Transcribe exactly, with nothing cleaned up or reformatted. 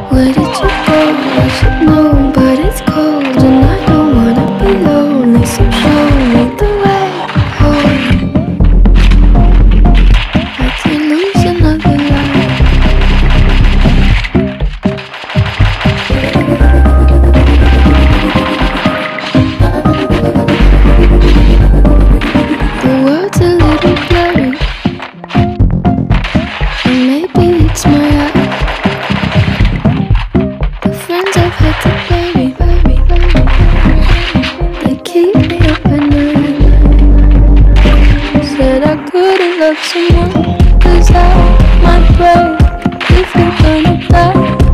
Where did you go? I should know, but it's cold and I don't wanna be lonely. So show me the way home. I can't lose another life. The world's a little blurry, and maybe it's my eyes. The friends I've had to bury, bury, bury, they keep me up at night. Said I couldn't love someone, 'cause I might break if you're gonna die.